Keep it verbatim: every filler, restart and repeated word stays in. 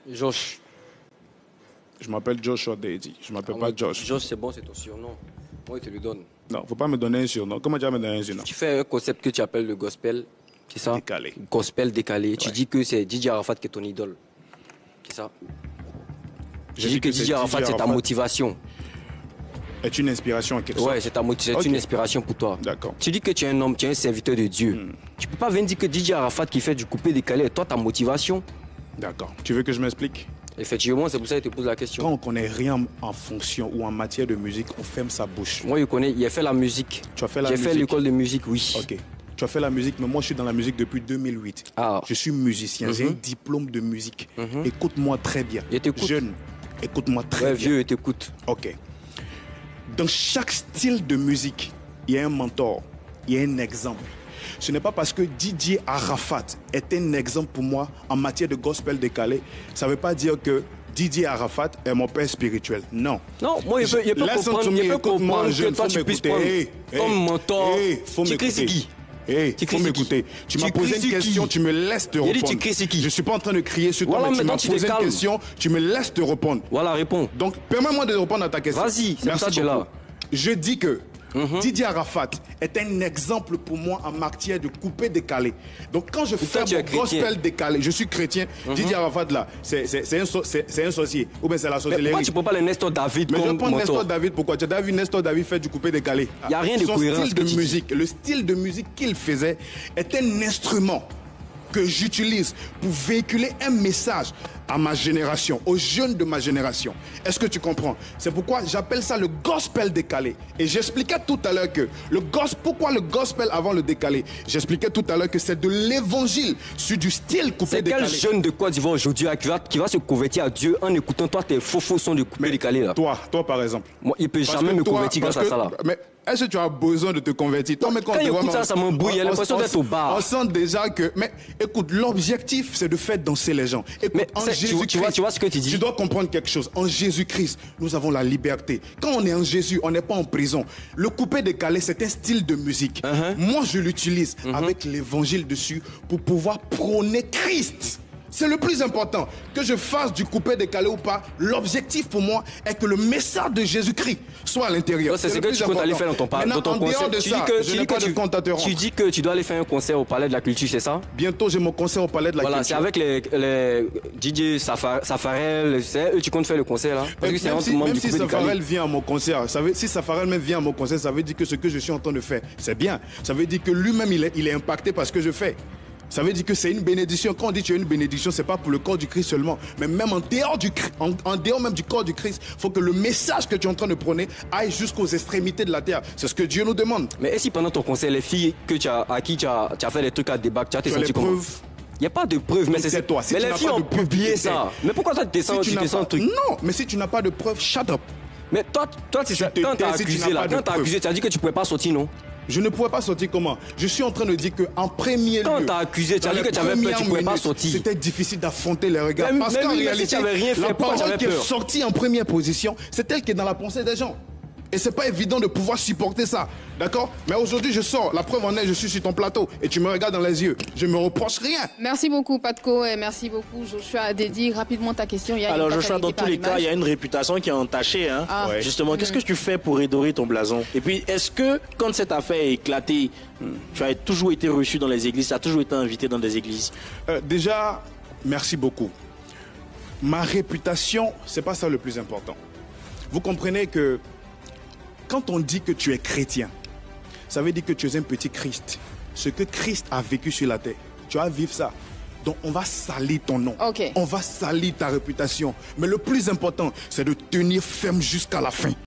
Josh. Je m'appelle Joshua Daddy. Je ne m'appelle Ah, pas Josh. Josh, c'est bon, c'est ton surnom. Moi, je te le donne. Non, il ne faut pas me donner un surnom. Comment tu vas me donner un surnom? Tu fais un concept que tu appelles le gospel. C'est ça? Décalé. Gospel décalé. Ouais. Tu dis que c'est Didier Arafat qui est ton idole. C'est ça? Je Tu dis que Didier Arafat, c'est ta motivation. Est une inspiration en quelque sorte. Ouais, c'est ta motivation, c'est Ok. une inspiration pour toi. D'accord. Tu dis que tu es un homme, tu es un serviteur de Dieu. Hmm. Tu peux pas venir dire que Didier Arafat qui fait du coupé décalé est toi ta motivation. D'accord. Tu veux que je m'explique? Effectivement, c'est pour ça que je te pose la question. Quand on ne connaît rien en fonction ou en matière de musique, on ferme sa bouche. Moi, je connais, il a fait la musique. Tu as fait la J'ai musique? fait l'école de musique, oui. Ok. Tu as fait la musique, mais moi je suis dans la musique depuis deux mille huit. Ah. Je suis musicien, j'ai Mhm. un diplôme de musique. Mhm. Écoute-moi très bien. Et t'écoute. Jeune, écoute-moi très Ouais, bien. vieux, t'écoute. Ok. Dans chaque style de musique, il y a un mentor, il y a un exemple. Ce n'est pas parce que Didier Arafat est un exemple pour moi en matière de gospel décalé, ça ne veut pas dire que Didier Arafat est mon père spirituel. Non. Non, moi, il peut, il peut Listen comprendre, to me, il peut écoute-moi, comprendre jeune, que toi, faut tu puisses m'écouter. prendre Hey, hey, comme mentor. hey, faut Tu cries c'est m'écouter. qui? Hey, Tu faut cries m'écouter. Tu Tu m'as cries posé c'est une question, qui? tu me laisses te Il a dit, répondre. tu cries c'est qui? Je ne suis pas en train de crier sur toi, Voilà, mais tu m'as maintenant, tu te posé une calmes. question, tu me laisses te répondre. Voilà, réponds. Donc, permets-moi de répondre à ta question. Vas-y, c'est pour Merci ça que tu es beaucoup. là. Je dis que Mhm. Didier Arafat est un exemple pour moi en matière de coupé décalé. Donc, quand je Pourquoi fais tu mon es chrétien? gospel décalé, je suis chrétien. Didier Arafat, là, c'est c'est- c'est un, so- c'est- c'est un sorcier. Ou bien c'est la Mais sorcellerie. pourquoi tu ne prends pas le Nestor David Mais je vais comme prendre Nestor mentor? David, pourquoi? Tu as déjà vu Nestor David faire du coupé décalé? Y a rien de Son cohérent, ce style que de tu dis. musique, le style de musique qu'il faisait est un instrument que j'utilise pour véhiculer un message à ma génération, aux jeunes de ma génération. Est-ce que tu comprends? C'est pourquoi j'appelle ça le gospel décalé. Et j'expliquais tout à l'heure que le gospel, pourquoi le gospel avant le décalé? J'expliquais tout à l'heure que c'est de l'évangile sur du style coupé C'est décalé. quel jeune de Côte d'Ivoire aujourd'hui qui va, qui va se convertir à Dieu en écoutant toi tes faux faux sons de coupé décalé là? Toi, toi par exemple. Moi, il peut Parce jamais que me toi- convertir grâce parce à ça là. que- Mais est-ce que tu as besoin de te convertir? Toi, mais Quand on te il voit, écoute mais ça, ça m'embrouille, il a on- l'impression on- d'être au bar. On sent déjà que... Mais écoute, l'objectif, c'est de faire danser les gens. Écoute, Mais en c'est- tu vois- Jésus-Christ... tu vois- tu vois ce que tu dis? Tu dois comprendre quelque chose. En Jésus-Christ, nous avons la liberté. Quand on est en Jésus, on n'est pas en prison. Le coupé décalé, c'est un style de musique. Uh-huh. Moi, je l'utilise avec l'évangile dessus pour pouvoir prôner Christ. C'est le plus important. Que je fasse du coupé décalé ou pas, l'objectif pour moi est que le message de Jésus-Christ soit à l'intérieur. Donc, C'est ce le que plus tu comptes aller important. faire dans ton, par- Maintenant, dans ton en dehors concert. de Tu ça, dis que, je tu, n'ai dis pas que de tu, compte à te rendre. tu dis que tu dois aller faire un concert au Palais de la Culture, c'est ça? Bientôt, j'ai mon concert au Palais de la Voilà, c'est Culture. avec les, les D J Safa- Safarel, c'est eux tu comptes faire le concert là? Parce que c'est Même un si, membre même du si coupé Safarel décalé. vient à mon concert, ça veut, si Safarel même vient à mon concert, ça veut dire que ce que je suis en train de faire, c'est bien. Ça veut dire que lui-même, il est, il est impacté par ce que je fais. Ça veut dire que c'est une bénédiction. Quand on dit que tu as une bénédiction, c'est pas pour le corps du Christ seulement, mais même en dehors du Christ, en, en dehors même du corps du Christ, il faut que le message que tu es en train de prôner aille jusqu'aux extrémités de la terre. C'est ce que Dieu nous demande. Mais est-ce que pendant ton concert, les filles que tu as, à qui tu as, tu as fait des trucs à débattre, tu as tes Tu as les senti comment? preuves. Il n'y a pas de preuves, mais Donc, c'est c'est toi. Si mais tu les n'as filles pas ont de preuves, publié tu ça. t'es. Mais pourquoi toi tu descends, Si tu n'as descends pas- un truc? Non, mais si tu n'as pas de preuves, shut up. Mais toi, toi tu sais, te quand t'as tais si tu accusé n'as là, pas de quand t'as preuves. accusé, tu as dit que tu pouvais pas sortir, non? Je ne pourrais pas sortir comment? Je suis en train de dire qu'en premier Quand lieu... t'as accusé, tu as dans dit les que tu avais peur, tu premières pouvais pas minutes, sortir. C'était difficile d'affronter les regards. Mais- parce mais qu'en oui, mais si réalité, tu avais rien fait, la pourquoi tu parole avais qui est peur? sortie en première position, c'est elle qui est dans la pensée des gens. Et c'est pas évident de pouvoir supporter ça. D'accord? Mais aujourd'hui, je sors. La preuve en est, je suis sur ton plateau. Et tu me regardes dans les yeux. Je me reproche rien. Merci beaucoup, Patko, et merci beaucoup, Joshua. Dédi, rapidement ta question. Il y a Alors une Joshua, dans fatalité tous les par cas, il y a image. une réputation qui est entachée. Hein. Ah. Ouais. Justement, qu'est-ce que tu fais pour redorer ton blason? Et puis, est-ce que quand cette affaire est éclatée, tu as toujours été reçu dans les églises, tu as toujours été invité dans des églises? Euh, déjà, merci beaucoup. Ma réputation, c'est pas ça le plus important. Vous comprenez que quand on dit que tu es chrétien, ça veut dire que tu es un petit Christ. Ce que Christ a vécu sur la terre, tu vas vivre ça. Donc on va salir ton nom. Ok. On va salir ta réputation. Mais le plus important, c'est de tenir ferme jusqu'à la fin.